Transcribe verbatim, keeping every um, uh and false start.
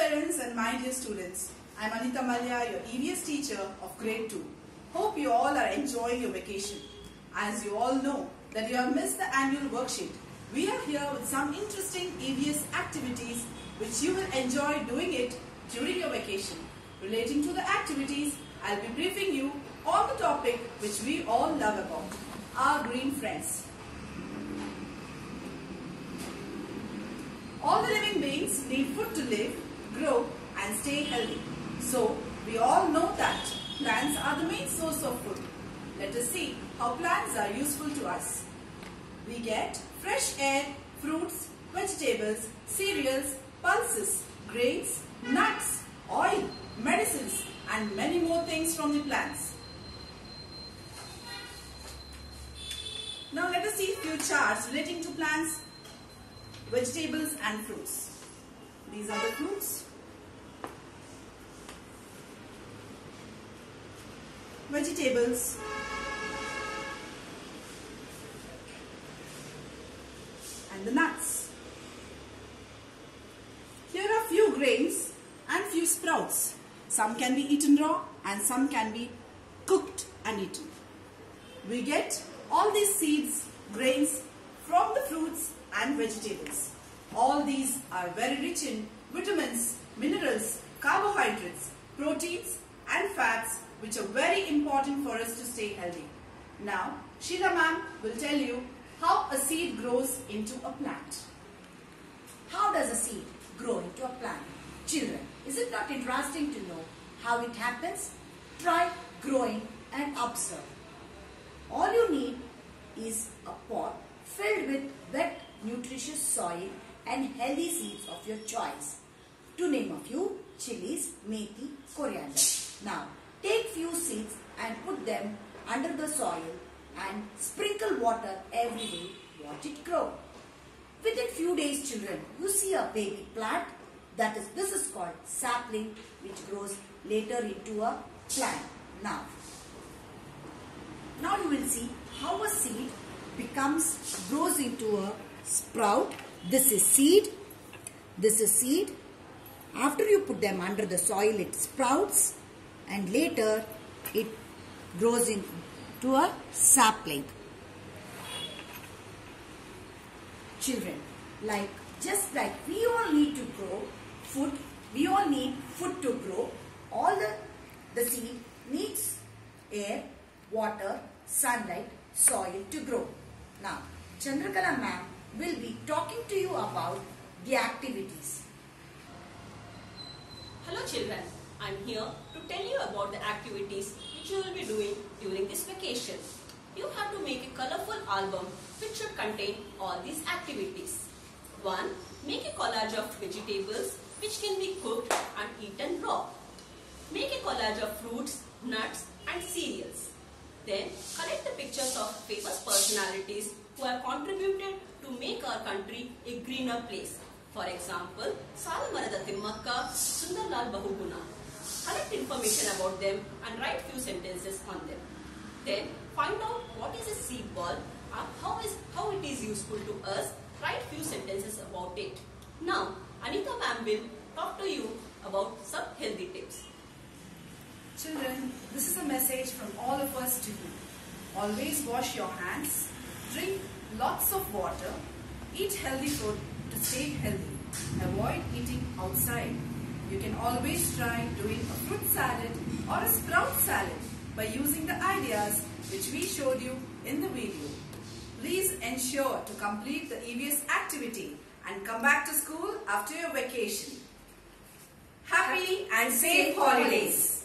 parents and my dear students. I am Anita Malya, your E V S teacher of grade two. Hope you all are enjoying your vacation. As you all know that you have missed the annual worksheet, we are here with some interesting E V S activities which you will enjoy doing it during your vacation. Relating to the activities, I will be briefing you on the topic which we all love about, our green friends. All the living beings need food to live, grow and stay healthy. So, we all know that plants are the main source of food. Let us see how plants are useful to us. We get fresh air, fruits, vegetables, cereals, pulses, grains, nuts, oil, medicines and many more things from the plants. Now let us see a few charts relating to plants, vegetables and fruits. These are the fruits, vegetables, and the nuts. Here are few grains and few sprouts. Some can be eaten raw and some can be cooked and eaten. We get all these seeds, grains from the fruits and vegetables. All these are very rich in vitamins, minerals, carbohydrates, proteins and fats which are very important for us to stay healthy. Now, Sheila ma'am will tell you how a seed grows into a plant. How does a seed grow into a plant? Children, is it not interesting to know how it happens? Try growing and observe. All you need is a pot filled with wet, nutritious soil and healthy seeds of your choice. To name a few, chilies, methi, coriander. Now, take few seeds and put them under the soil and sprinkle water every day. Watch it grow. Within few days, children, you see a baby plant. That is, this is called sapling, which grows later into a plant. Now, now you will see how a seed becomes, grows into a sprout. This is seed. This is seed. After you put them under the soil, it sprouts and later it grows into a sapling. Children, like just like we all need to grow food, we all need food to grow. All the, the seed needs air, water, sunlight, soil to grow. Now, Chandrakala ma'am will be talking to you about the activities. Hello children, I am here to tell you about the activities which you will be doing during this vacation. You have to make a colorful album which should contain all these activities. one. Make a collage of vegetables which can be cooked and eaten raw. Make a collage of fruits, nuts and cereals. Then collect the pictures of famous personalities who have contributed to make our country a greener place. For example, Salamarada Timmakka, Sundarlal Bahuguna. Collect information about them and write few sentences on them. Then find out what is a seed ball and how, is, how it is useful to us. Write few sentences about it. Now, Anita ma'am will talk to you about some healthy tips. Children, this is a message from all of us to you. Always wash your hands, drink lots of water, eat healthy food to stay healthy. Avoid eating outside. You can always try doing a fruit salad or a sprout salad by using the ideas which we showed you in the video. Please ensure to complete the E V S activity and come back to school after your vacation. Happy and safe holidays!